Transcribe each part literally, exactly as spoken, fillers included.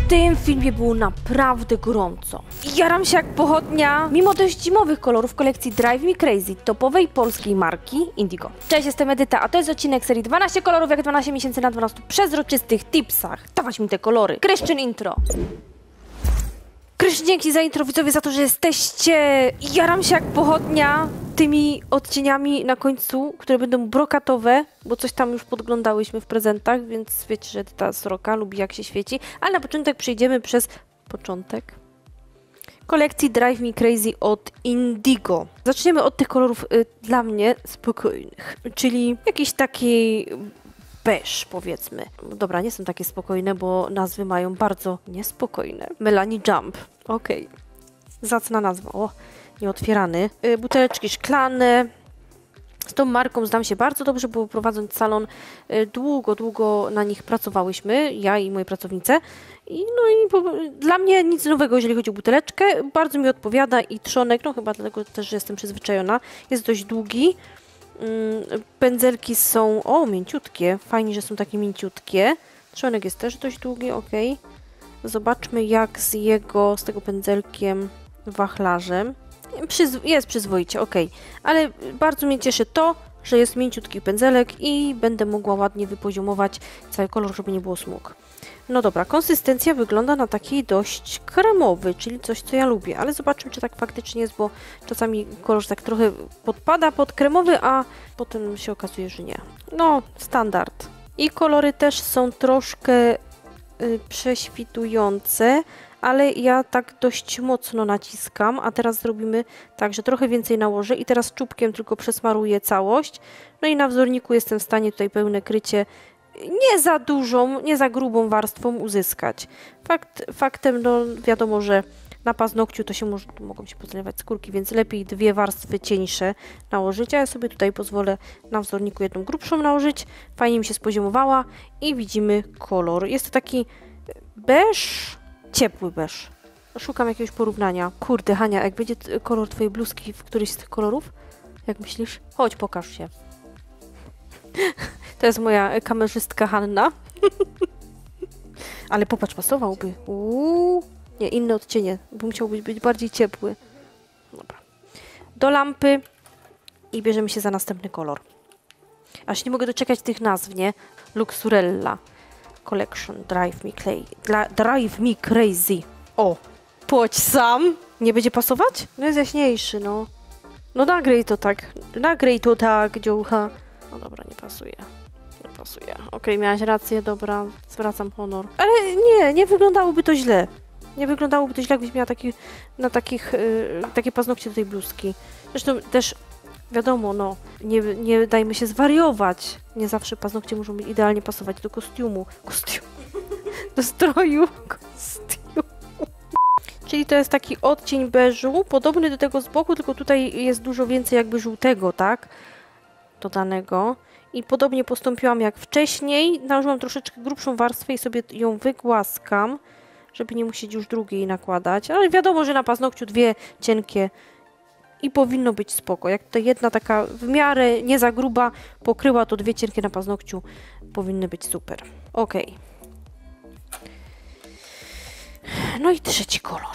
W tym filmie było naprawdę gorąco. Jaram się jak pochodnia, mimo dość zimowych kolorów kolekcji Drive Me Crazy, topowej polskiej marki Indigo. Cześć, jestem Edyta, a to jest odcinek serii dwanaście kolorów jak dwanaście miesięcy na dwanastu przezroczystych tipsach. Dawać mi te kolory. Kryszczyn intro. Kryszczyn, dzięki za intro, widzowie, za to, że jesteście. Jaram się jak pochodnia tymi odcieniami na końcu, które będą brokatowe, bo coś tam już podglądałyśmy w prezentach, więc wiecie, że ta sroka lubi jak się świeci, ale na początek przejdziemy przez początek kolekcji Drive Me Crazy od Indigo. Zaczniemy od tych kolorów y, dla mnie spokojnych, czyli jakiś taki beige, powiedzmy. Dobra, nie są takie spokojne, bo nazwy mają bardzo niespokojne. Melanie Jump. Okej. Okay. Zacna nazwa. O, nieotwierany. Yy, buteleczki szklane. Z tą marką znam się bardzo dobrze, bo prowadząc salon yy, długo, długo na nich pracowałyśmy. Ja i moje pracownice. I, no i po, dla mnie nic nowego, jeżeli chodzi o buteleczkę. Bardzo mi odpowiada i trzonek, no chyba dlatego też, że jestem przyzwyczajona. Jest dość długi. Pędzelki są, o, mięciutkie, fajnie, że są takie mięciutkie. Trzonek jest też dość długi, ok. Zobaczmy jak z jego, z tego pędzelkiem wachlarzem. Przyzw jest przyzwoicie, ok. Ale bardzo mnie cieszy to, że jest mięciutki pędzelek i będę mogła ładnie wypoziomować cały kolor, żeby nie było smug. No dobra, konsystencja wygląda na taki dość kremowy, czyli coś, co ja lubię, ale zobaczmy, czy tak faktycznie jest, bo czasami kolor tak trochę podpada pod kremowy, a potem się okazuje, że nie. No, standard. I kolory też są troszkę y, prześwitujące, ale ja tak dość mocno naciskam, a teraz zrobimy tak, że trochę więcej nałożę i teraz czubkiem tylko przesmaruję całość. No i na wzorniku jestem w stanie tutaj pełne krycie nie za dużą, nie za grubą warstwą uzyskać. Fakt, faktem, no wiadomo, że na paznokciu to się może, mogą się pozlewać skórki, więc lepiej dwie warstwy cieńsze nałożyć, a ja sobie tutaj pozwolę na wzorniku jedną grubszą nałożyć. Fajnie mi się spoziomowała i widzimy kolor. Jest to taki beż, ciepły beż. Szukam jakiegoś porównania. Kurde, Hania, jak będzie kolor twojej bluzki w któryś z tych kolorów? Jak myślisz? Chodź, pokaż się. To jest moja kamerzystka Hanna. Ale popatrz, pasowałby. Uuu. Nie, inne odcienie, bo musiał być, być bardziej ciepły. Dobra. Do lampy i bierzemy się za następny kolor. Aż nie mogę doczekać tych nazw, nie? Luxurella Collection Drive Me, Clay. Dla, Drive Me Crazy. O, płoć sam. Nie będzie pasować? No jest jaśniejszy, no. No nagraj to tak. Nagraj to tak, dziołcha. No dobra, nie pasuje. Nie pasuje. Okej, okay, miałaś rację, dobra, zwracam honor. Ale nie, nie wyglądałoby to źle. Nie wyglądałoby to źle, jakbyś miała taki, na takich, yy, takie paznokcie do tej bluzki. Zresztą też, wiadomo, no, nie, nie dajmy się zwariować. Nie zawsze paznokcie muszą być idealnie pasować do kostiumu. Kostiumu. Do stroju. Kostiumu. Czyli to jest taki odcień beżu, podobny do tego z boku, tylko tutaj jest dużo więcej jakby żółtego, tak? Dodanego. I podobnie postąpiłam jak wcześniej. Nałożyłam troszeczkę grubszą warstwę i sobie ją wygłaskam, żeby nie musieć już drugiej nakładać. Ale wiadomo, że na paznokciu dwie cienkie i powinno być spoko. Jak to jedna taka w miarę nie za gruba pokryła, to dwie cienkie na paznokciu powinny być super. Ok. No i trzeci kolor.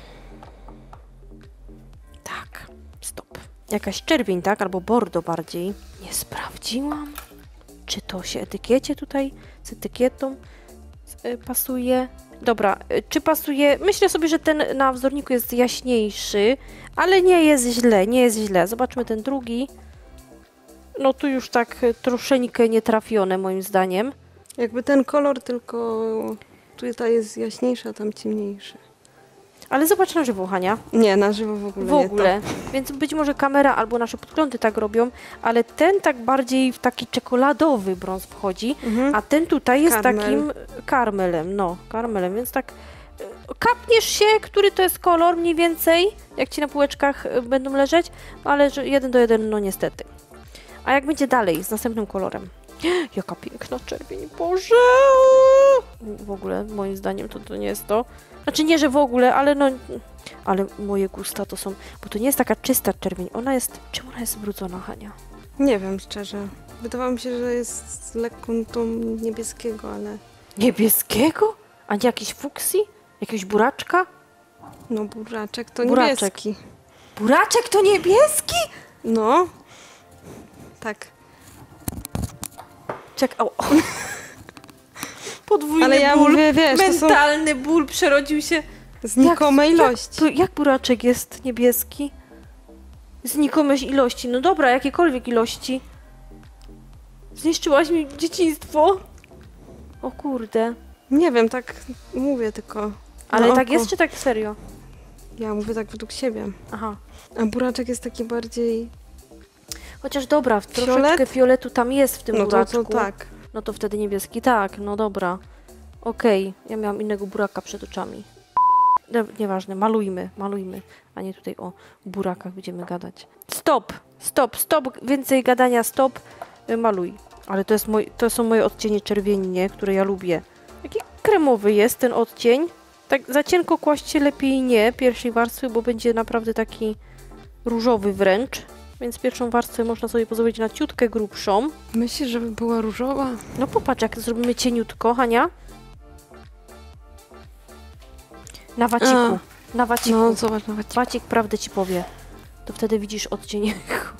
Tak, stop. Jakaś czerwień, tak? Albo bordo bardziej. Nie sprawdziłam, czy to się etykiecie tutaj z etykietą y, pasuje. Dobra, y, czy pasuje? Myślę sobie, że ten na wzorniku jest jaśniejszy, ale nie jest źle, nie jest źle. Zobaczmy ten drugi. No tu już tak troszeczkę nietrafione moim zdaniem. Jakby ten kolor, tylko tutaj jest jaśniejszy, a tam ciemniejszy. Ale zobacz na żywo, Hania. Nie, na żywo w ogóle W ogóle. Nie, więc być może kamera albo nasze podglądy tak robią, ale ten tak bardziej w taki czekoladowy brąz wchodzi, mhm. A ten tutaj jest Karmel. takim karmelem, no, karmelem, więc tak kapniesz się, który to jest kolor mniej więcej, jak ci na półeczkach będą leżeć, ale że jeden do jeden, no niestety. A jak będzie dalej z następnym kolorem? Jaka piękna czerwień, Boże! W ogóle, moim zdaniem, to, to nie jest to. Znaczy nie, że w ogóle, ale no... Ale moje gusta to są... Bo to nie jest taka czysta czerwień. Ona jest... Czym ona jest wybrudzona, Hania? Nie wiem, szczerze. Wydawało mi się, że jest z lekką tą niebieskiego, ale... Niebieskiego? A nie jakiś fuksji? Jakiegoś buraczka? No buraczek to Buraczek. niebieski. Buraczek to niebieski? No. Tak. Czek, o. Podwójny Ale ja ból, mówię, wiesz, to są mentalny ból przerodził się. znikome ilości. Jak, jak buraczek jest niebieski? Znikome ilości. No dobra, jakiekolwiek ilości. Zniszczyłaś mi dzieciństwo. O kurde. Nie wiem, tak mówię tylko. Ale na tak oko. jest, czy tak serio? Ja mówię tak według siebie. Aha. A buraczek jest taki bardziej... Chociaż dobra, troszeczkę Fiolet? fioletu tam jest w tym No to, buraczku. to tak. No to wtedy niebieski, tak, no dobra. Okej, ja miałam innego buraka przed oczami. No, nieważne, malujmy, malujmy, a nie tutaj o burakach będziemy gadać. Stop, stop, stop, więcej gadania, stop, y, maluj. Ale to, jest mój, to są moje odcienie czerwienie, które ja lubię. Jaki kremowy jest ten odcień. Tak za cienko kłaść się lepiej nie pierwszej warstwy, bo będzie naprawdę taki różowy wręcz. Więc pierwszą warstwę można sobie pozwolić na ciutkę grubszą. Myślisz, żeby była różowa? No popatrz, jak zrobimy cieniutko, Hania. Na waciku, A. na waciku. No, zobacz nawet. Wacik prawdę ci powie. To wtedy widzisz odcień.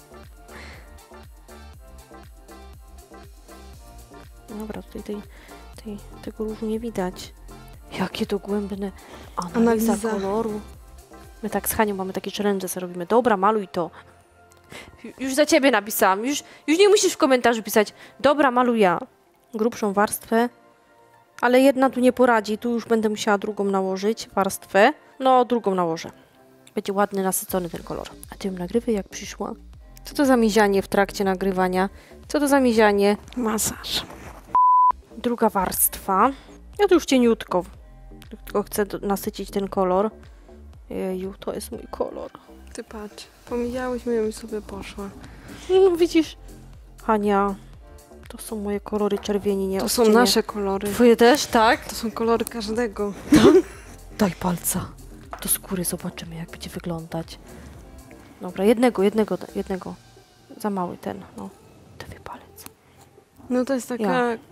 Dobra, tutaj tej, tej, tego różu nie widać. Jakie dogłębne analiza, Analiza. koloru. My tak z Hanią mamy takie challenge, co robimy. Dobra, maluj to. Ju- Już za ciebie napisałam. Już, już nie musisz w komentarzu pisać. Dobra, maluj ja. Grubszą warstwę. Ale jedna tu nie poradzi. Tu już będę musiała drugą nałożyć warstwę. No, drugą nałożę. Będzie ładny, nasycony ten kolor. A ty ją nagrywaj jak przyszła. Co to za mizianie w trakcie nagrywania? Co to za mizianie? Masaż. Druga warstwa. Ja tu już cieniutko. Tylko chcę do- nasycić ten kolor. Jeju, to jest mój kolor. Ty patrz. Pomijałyśmy ją i sobie poszła. No, widzisz? Hania, to są moje kolory czerwieni, nie To są odcienie. nasze kolory. Twoje też, tak? To są kolory każdego. Daj palca. Do skóry zobaczymy, jak będzie wyglądać. Dobra, jednego, jednego, jednego. Za mały ten, no. Daj palec. No to jest taka... Ja.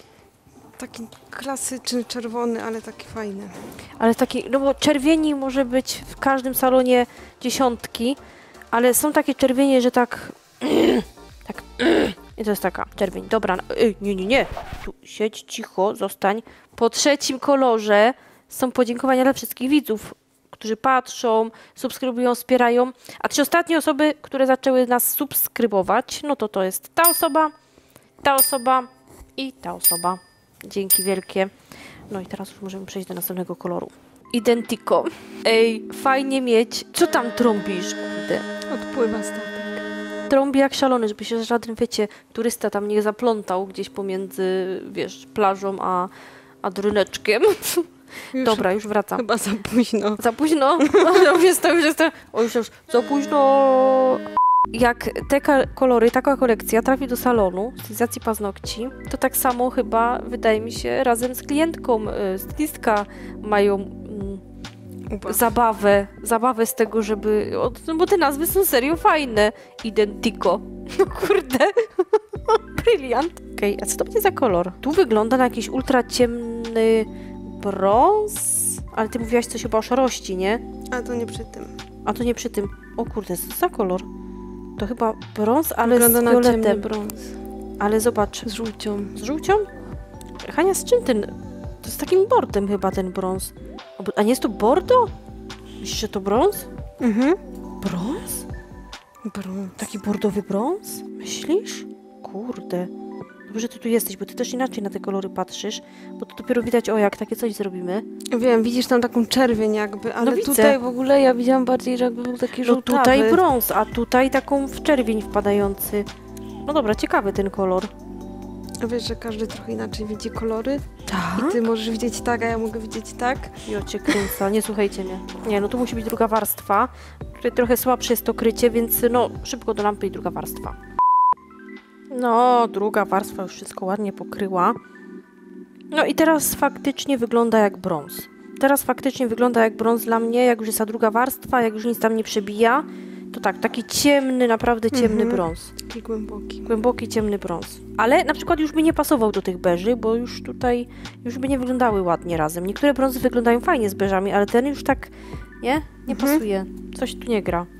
Taki klasyczny czerwony, ale taki fajny. Ale taki, no bo czerwieni może być w każdym salonie dziesiątki, ale są takie czerwienie, że tak... tak... I to jest taka czerwień. Dobra, no, ej, nie, nie, nie. Tu siedź cicho, zostań. Po trzecim kolorze są podziękowania dla wszystkich widzów, którzy patrzą, subskrybują, wspierają. A trzy ostatnie osoby, które zaczęły nas subskrybować, no to to jest ta osoba, ta osoba i ta osoba. Dzięki wielkie. No i teraz już możemy przejść do następnego koloru. Identico. Ej, fajnie mieć... Co tam trąbisz, kurde? Odpływa statek. Trąbi jak szalony, żeby się żaden, wiecie, turysta tam nie zaplątał gdzieś pomiędzy, wiesz, plażą a, a dryneczkiem. Już Dobra, już wracam. Chyba za późno. Za późno? No, już jest to, już jest to. O, już, już. Za późno. Jak te ka- kolory, taka kolekcja trafi do salonu stylizacji paznokci, to tak samo chyba, wydaje mi się, razem z klientką, y, stylistka mają mm, Uba. zabawę, zabawę z tego, żeby... O, no bo te nazwy są serio fajne. Identico. No kurde. Bryliant. Okej, a co to będzie za kolor? Tu wygląda na jakiś ultra ciemny brąz, ale ty mówiłaś coś chyba o szarości, nie? A to nie przy tym. A to nie przy tym. O kurde, co za kolor? To chyba brąz, ale Wygląda z na ciemny fioletem. brąz. Ale zobacz. Z żółcią. Z żółcią? Hania, z czym ten... To z takim bordem chyba ten brąz. A bo- A nie jest to bordo? Myślisz, że to brąz? Mhm. Brąz? Brąz. Taki bordowy brąz? Myślisz? Kurde. Dobrze, że ty tu jesteś, bo ty też inaczej na te kolory patrzysz, bo to dopiero widać, o jak takie coś zrobimy. Wiem, widzisz tam taką czerwień jakby, ale widzę. tutaj w ogóle ja widziałam bardziej, że jakby był taki No żółtawy. tutaj brąz, a tutaj taką w czerwień wpadający. No dobra, ciekawy ten kolor. A wiesz, że każdy trochę inaczej widzi kolory? Tak? I ty możesz widzieć tak, a ja mogę widzieć tak? Jo cię kręca, nie słuchajcie mnie. Nie, no tu musi być druga warstwa. Tutaj trochę słabsze jest to krycie, więc no szybko do lampy i druga warstwa. No, druga warstwa już wszystko ładnie pokryła. No i teraz faktycznie wygląda jak brąz. Teraz faktycznie wygląda jak brąz dla mnie, jak już jest ta druga warstwa, jak już nic tam nie przebija. To tak, taki ciemny, naprawdę ciemny Mhm. brąz. Taki głęboki. Głęboki, ciemny brąz. Ale na przykład już by nie pasował do tych beży, bo już tutaj, już by nie wyglądały ładnie razem. Niektóre brązy wyglądają fajnie z beżami, ale ten już tak, nie? Nie Mhm. pasuje. Coś tu nie gra.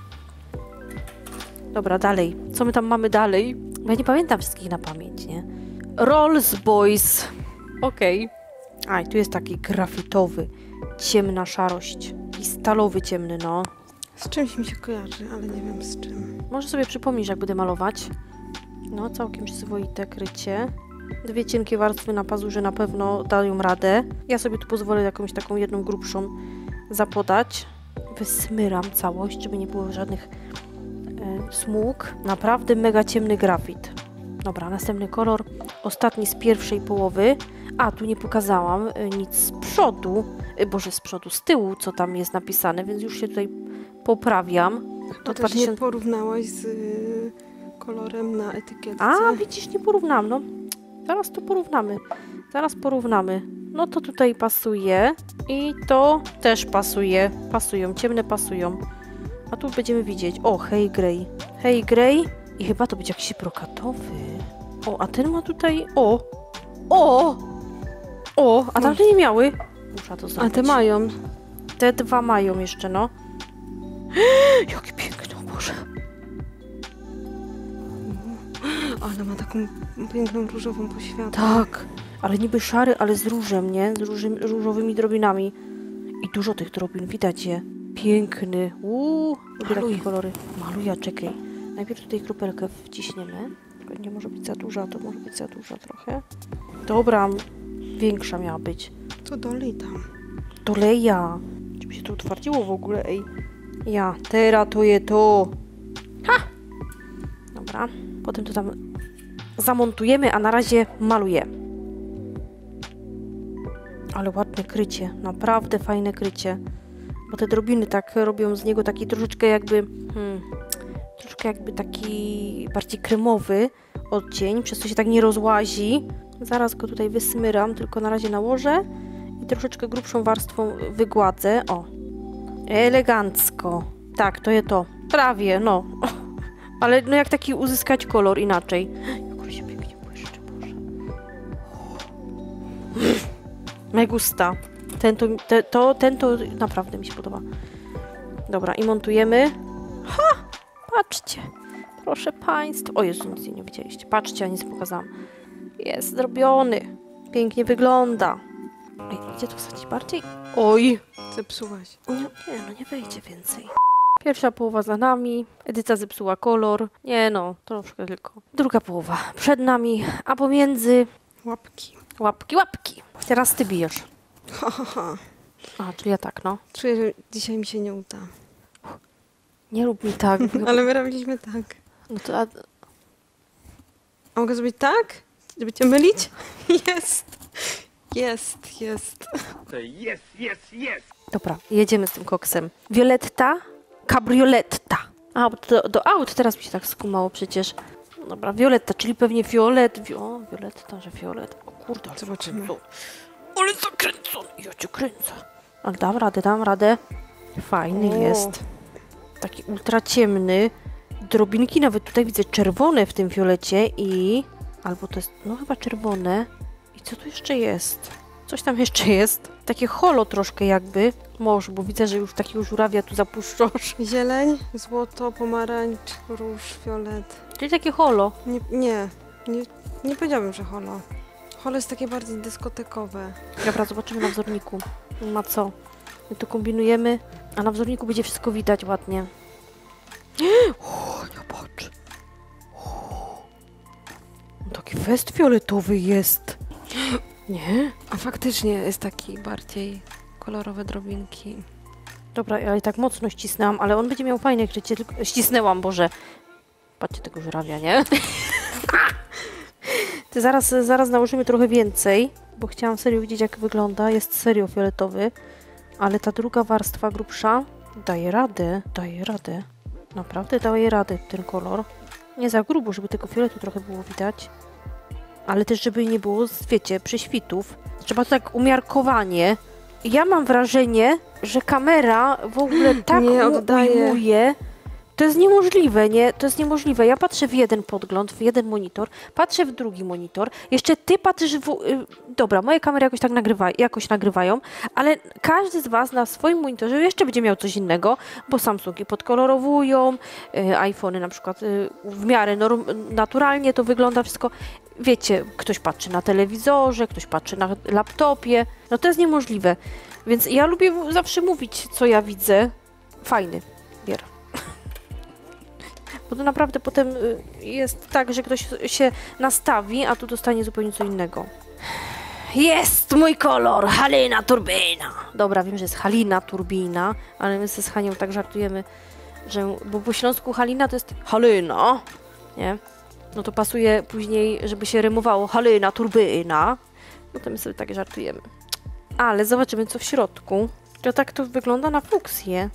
Dobra, dalej. Co my tam mamy dalej? Bo ja nie pamiętam wszystkich na pamięć, nie? Rolls Boys. Okej. Okay. A, i tu jest taki grafitowy. Ciemna szarość. I stalowy ciemny, no. Z czymś mi się kojarzy, ale nie wiem z czym. Może sobie przypomnisz, jak będę malować. No, całkiem przyzwoite krycie. Dwie cienkie warstwy na pazurze na pewno dają radę. Ja sobie tu pozwolę jakąś taką jedną grubszą zapodać. Wysmyram całość, żeby nie było żadnych e, smug. Naprawdę mega ciemny grafit. Dobra, następny kolor. Ostatni z pierwszej połowy. A, tu nie pokazałam e, nic z przodu. E, Boże, z przodu, z tyłu, co tam jest napisane, więc już się tutaj poprawiam. To też nie porównałaś z y, kolorem na etykietce. A, widzisz, nie porównam, no. Zaraz to porównamy. Zaraz porównamy. No to tutaj pasuje i to też pasuje. Pasują, ciemne pasują. A tu będziemy widzieć. O, hej grey. Hej grey. I chyba to będzie jakiś brokatowy. O, a ten ma tutaj... O! O! O, a tamte nie miały. Muszę to A zrobić. te mają. Te dwa mają jeszcze, no. Jakie piękne, o Boże. Ale ma taką piękną różową poświatę. Tak, ale niby szary, ale z różem, nie? Z róży, różowymi drobinami. I dużo tych drobin, widać je. Piękny. Uuu, lubię takie kolory. Maluję, czekaj. Najpierw tutaj kropelkę wciśniemy. Tylko nie może być za duża, to może być za duża trochę. Dobra, większa miała być. To dolej tam. Doleja. Żeby się to utwardziło w ogóle, ej. Ja, te ratuję to. Ha! Dobra, potem to tam zamontujemy, a na razie maluję. Ale ładne krycie, naprawdę fajne krycie. Bo te drobiny tak robią z niego taki troszeczkę jakby... Hmm, troszeczkę jakby taki bardziej kremowy odcień, przez co się tak nie rozłazi. Zaraz go tutaj wysmyram, tylko na razie nałożę i troszeczkę grubszą warstwą wygładzę. O, elegancko. Tak, to je to. Prawie, no. Ale no jak taki uzyskać kolor inaczej. Jak się pięknie błyszczy, Boże. Me gusta. Ten to, te, to, ten to naprawdę mi się podoba. Dobra, i montujemy. Ha! Patrzcie. Proszę Państwa. O Jezu, nic nie widzieliście. Patrzcie, ja nic nie pokazałam. Jest zrobiony. Pięknie wygląda. Ej, gdzie to wsadzić bardziej? Oj. Zepsułaś. Nie, nie, no nie wejdzie więcej. Pierwsza połowa za nami. Edyta zepsuła kolor. Nie no, troszkę tylko. Druga połowa przed nami, a pomiędzy Łapki. łapki, łapki. Teraz ty bijesz. Ha, ha, ha. A, czyli ja tak, no. Czuję, że dzisiaj mi się nie uda. Nie rób mi tak. Ale my robiliśmy tak. No to, a, A mogę zrobić tak? Żeby cię mylić? Jest. Jest, jest. Yes, yes, yes! dobra, jedziemy z tym koksem. Violetta, kabrioletta. A, bo do, do aut teraz mi się tak skumało przecież. Dobra, Violetta, czyli pewnie fiolet. Wi o, Violetta, że fiolet. O kurde, ale Zobaczymy. zakręcą. Ale zakręcony, ja cię kręcę. Ale dam radę, dam radę. Fajny O. jest. Taki ultra ciemny. Drobinki nawet tutaj widzę czerwone w tym fiolecie i... Albo to jest, no chyba czerwone. I co tu jeszcze jest? Coś tam jeszcze jest. Takie holo troszkę jakby. Może, bo widzę, że już takiego żurawia tu zapuszczasz. Zieleń, złoto, pomarańcz, róż, fiolet. Czyli takie holo. Nie, nie, nie, nie powiedziałabym, że holo. Holo jest takie bardziej dyskotekowe. Dobra, zobaczymy na wzorniku. Nie ma co. My to kombinujemy, a na wzorniku będzie wszystko widać ładnie. O, nie patrz. O, taki fest fioletowy jest. Nie? A faktycznie jest taki bardziej kolorowe drobinki. Dobra, ja i tak mocno ścisnęłam, ale on będzie miał fajne krycie. Tylko... Ścisnęłam, Boże. Patrzcie tego żurawia, nie? Ty zaraz, zaraz nałożymy trochę więcej, bo chciałam serio widzieć, jak wygląda. Jest serio fioletowy, ale ta druga warstwa grubsza daje radę, daje radę. Naprawdę daje radę ten kolor. Nie za grubo, żeby tego fioletu trochę było widać. Ale też, żeby nie było, wiecie, prześwitów. Trzeba to tak umiarkowanie. Ja mam wrażenie, że kamera w ogóle tak Nie mu oddaje. ujmuje To jest niemożliwe, nie? To jest niemożliwe. Ja patrzę w jeden podgląd, w jeden monitor, patrzę w drugi monitor, jeszcze ty patrzysz w... y, Dobra, moje kamery jakoś tak nagrywa, jakoś nagrywają, ale każdy z was na swoim monitorze jeszcze będzie miał coś innego, bo Samsungi podkolorowują, y, iPhony na przykład y, w miarę norm, naturalnie to wygląda wszystko. Wiecie, ktoś patrzy na telewizorze, ktoś patrzy na laptopie. No to jest niemożliwe. Więc ja lubię zawsze mówić, co ja widzę. Fajny bier. Bo to naprawdę potem y, jest tak, że ktoś się nastawi, a tu dostanie zupełnie co innego. Jest mój kolor! Halina turbina! Dobra, wiem, że jest Halina turbina, ale my ze z Hanią tak żartujemy, że... Bo po śląsku Halina to jest Halina, nie? No to pasuje później, żeby się rymowało Halina turbina. No to my sobie tak żartujemy. Ale zobaczymy, co w środku. To tak to wygląda na fuksję.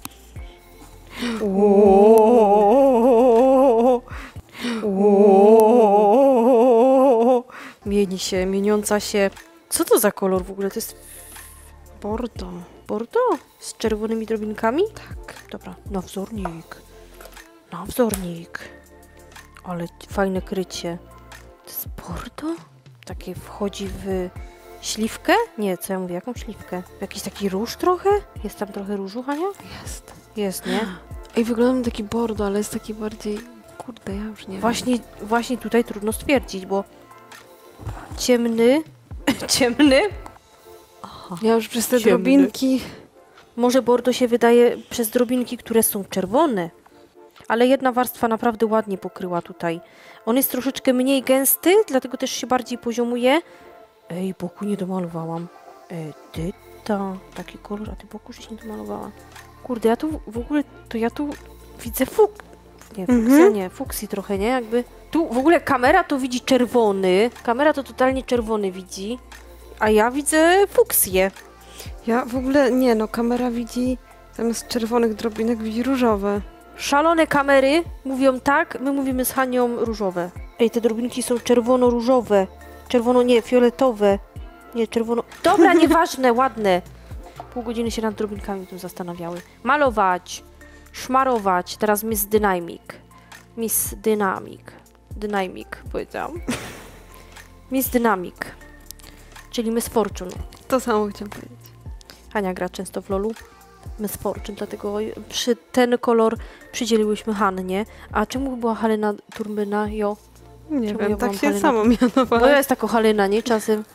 Mieni się, mieniąca się. Co to za kolor w ogóle? To jest Bordo. bordo? Z czerwonymi drobinkami? Tak. Dobra, na wzornik. Na wzornik. Ale fajne krycie. To jest bordo? Takie wchodzi w śliwkę? Nie, co ja mówię? Jaką śliwkę? Jakiś taki róż trochę? Jest tam trochę różu, Hania? Jest. Jest, nie? Ej, wygląda mi taki bordo, ale jest taki bardziej... Kurde, ja już nie Właśnie, właśnie tutaj trudno stwierdzić, bo ciemny, ciemny, wiem. Ja już przez te Ciemny. drobinki... może bordo się wydaje przez drobinki, które są czerwone, ale jedna warstwa naprawdę ładnie pokryła tutaj. On jest troszeczkę mniej gęsty, dlatego też się bardziej poziomuje. Ej, boku nie domalowałam. Edyta, taki kolor, a ty boku żeś nie domalowała. Kurde, ja tu w ogóle, to ja tu widzę fuk... Nie, fuksja Mhm. nie, fuksji trochę, nie? Jakby... Tu w ogóle kamera to widzi czerwony, kamera to totalnie czerwony widzi, a ja widzę fuksję. Ja w ogóle... Nie no, kamera widzi... Zamiast czerwonych drobinek widzi różowe. Szalone kamery mówią tak, my mówimy z Hanią różowe. Ej, te drobinki są czerwono-różowe. Czerwono, nie, fioletowe. Nie, czerwono... Dobra, nieważne, ładne. Pół godziny się nad drobinkami tu zastanawiały. Malować, szmarować. Teraz Miss Dynamic. Miss Dynamic. Dynamic, powiedziałam. Miss Dynamic. Czyli Miss Fortune. To samo chciałam powiedzieć. Hania gra często w lolu. Miss Fortune, dlatego przy ten kolor przydzieliłyśmy Hannie. A czemu była Halina Turbyna? Jo. Nie Czemu wiem, ja tak byłam się Halina? samo mianowała. Bo ja jest taka Halina, nie? Czasem.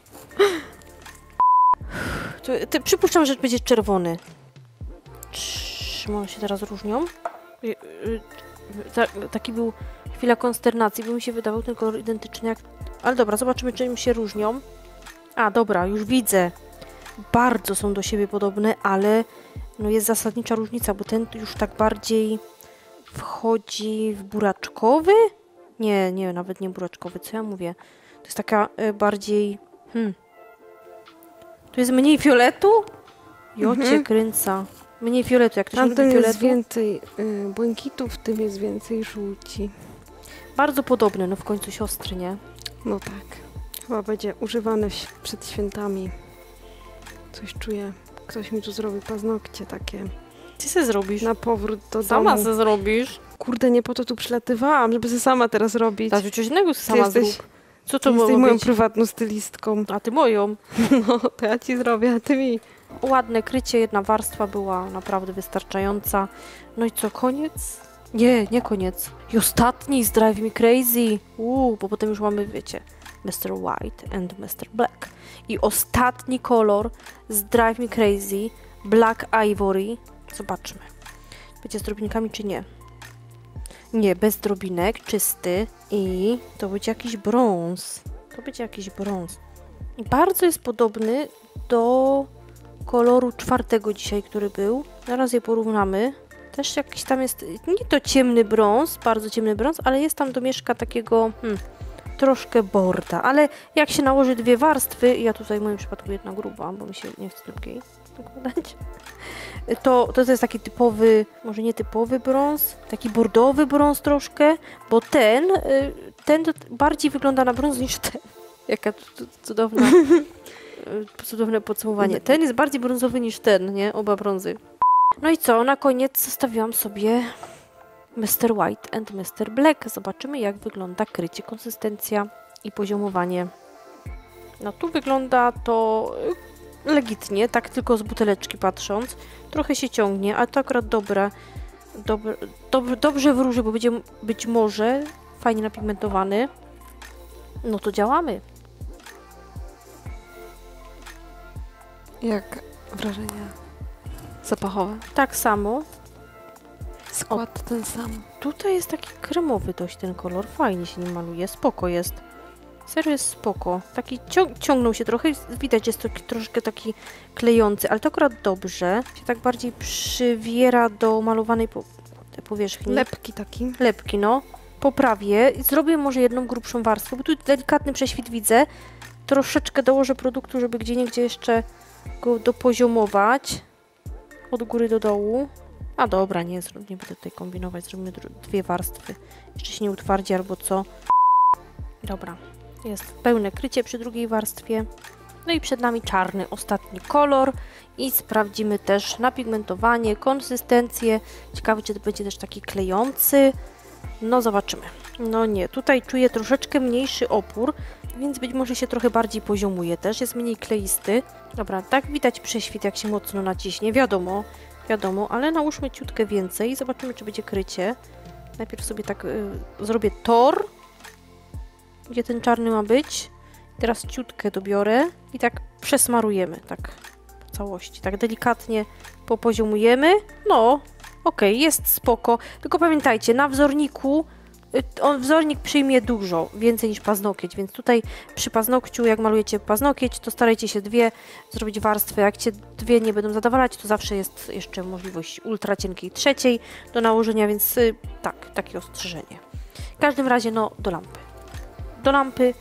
To, ty, przypuszczam, że będzie czerwony. Czym one się teraz różnią? Y, y, ta, taki był chwila konsternacji, bo mi się wydawał ten kolor identyczny jak... Ale dobra, zobaczymy, czym się różnią. A, dobra, już widzę. Bardzo są do siebie podobne, ale no jest zasadnicza różnica, bo ten już tak bardziej wchodzi w buraczkowy? Nie, nie, nawet nie buraczkowy, co ja mówię? To jest taka y, bardziej... Hmm. Tu jest mniej fioletu? Jocie Mhm. kręca. Mniej fioletu, jak ktoś nie lubi Tamten jest fioletu. więcej y, błękitu, w tym jest więcej żółci. Bardzo podobny, no w końcu siostry, nie? No tak. Chyba będzie używany w, przed świętami. Coś czuję. Ktoś mi tu zrobi paznokcie takie. Ty se zrobisz. Na powrót do Sama domu. se zrobisz. Kurde, nie po to tu przylatywałam, żeby se sama teraz robić. Dać coś innego se Ty sama jesteś, zrób. Co ty to jesteś ma moją być? prywatną stylistką. A ty moją. No, to ja ci zrobię, a ty mi. Ładne krycie, jedna warstwa była naprawdę wystarczająca. No i co, koniec? Nie, nie koniec. I ostatni z Drive Me Crazy. Uuu, bo potem już mamy, wiecie, mister White and mister Black. I ostatni kolor z Drive Me Crazy, Black Ivory. Zobaczmy. Będzie z drobinkami czy nie? Nie, bez drobinek, czysty. I to będzie jakiś brąz. To będzie jakiś brąz. I bardzo jest podobny do koloru czwartego dzisiaj, który był. Zaraz je porównamy. Też jakiś tam jest, nie to ciemny brąz, bardzo ciemny brąz, ale jest tam domieszka takiego hmm, troszkę borda. Ale jak się nałoży dwie warstwy, ja tutaj w moim przypadku jedna gruba, bo mi się nie chce drugiej dokładać, to, to jest taki typowy, może nie typowy brąz, taki bordowy brąz troszkę, bo ten, y, ten bardziej wygląda na brąz niż ten. Jaka cudowna, cudowne podsumowanie. Ten jest bardziej brązowy niż ten, nie? Oba brązy. No i co? Na koniec zostawiłam sobie mister White and mister Black. Zobaczymy, jak wygląda krycie, konsystencja i poziomowanie. No tu wygląda to legitnie, tak tylko z buteleczki patrząc. Trochę się ciągnie, ale to akurat dobre. Dobre, dob, dobrze wróży, bo będzie być może fajnie napigmentowany. No to działamy. Jak wrażenia zapachowe? Tak samo. Skład ten sam. Tutaj jest taki kremowy dość ten kolor. Fajnie się nim maluje. Spoko jest. Serio jest spoko. Taki cią ciągnął się trochę. Widać, jest to troszkę taki klejący, ale to akurat dobrze. Się tak bardziej przywiera do malowanej po powierzchni. Lepki taki. Lepki, no. Poprawię. Zrobię może jedną grubszą warstwę, bo tu delikatny prześwit widzę. Troszeczkę dołożę produktu, żeby gdzieniegdzie jeszcze go dopoziomować. Od góry do dołu. A dobra, nie, nie będę tutaj kombinować. Zrobimy dwie warstwy. Jeszcze się nie utwardzi albo co. Dobra. Jest pełne krycie przy drugiej warstwie. No i przed nami czarny, ostatni kolor. I sprawdzimy też napigmentowanie, konsystencję. Ciekawe, czy to będzie też taki klejący. No zobaczymy. No nie, tutaj czuję troszeczkę mniejszy opór, więc być może się trochę bardziej poziomuje też. Jest mniej kleisty. Dobra, tak widać prześwit, jak się mocno naciśnie. Wiadomo, wiadomo, ale nałóżmy ciutkę więcej i zobaczymy, czy będzie krycie. Najpierw sobie tak y, zrobię tor, gdzie ten czarny ma być. Teraz ciutkę dobiorę i tak przesmarujemy, tak po całości, tak delikatnie popoziomujemy. No, okej, okay, jest spoko, tylko pamiętajcie, na wzorniku, on wzornik przyjmie dużo, więcej niż paznokieć, więc tutaj przy paznokciu, jak malujecie paznokieć, to starajcie się dwie zrobić warstwy, jak cię dwie nie będą zadowalać, to zawsze jest jeszcze możliwość ultra cienkiej trzeciej do nałożenia, więc tak, takie ostrzeżenie. W każdym razie, no, do lampy. Do lampy.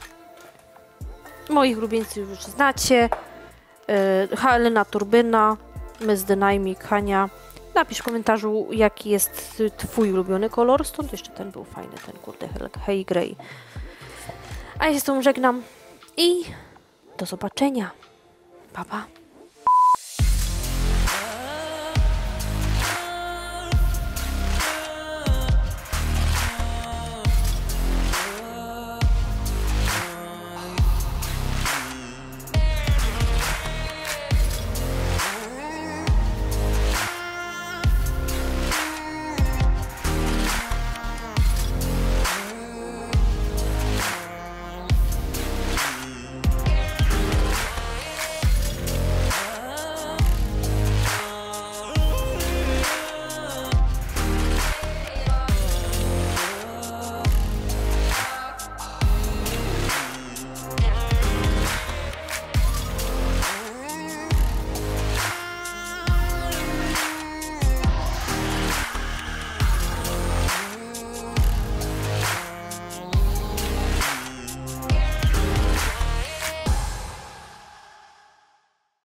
Moich ulubieńców już znacie. Yy, Helena Turbyna, Miss Dynamic, Hania. Napisz w komentarzu, jaki jest twój ulubiony kolor. Stąd jeszcze ten był fajny, ten kurde Hey Grey. A ja się z tą żegnam i do zobaczenia. Pa, pa.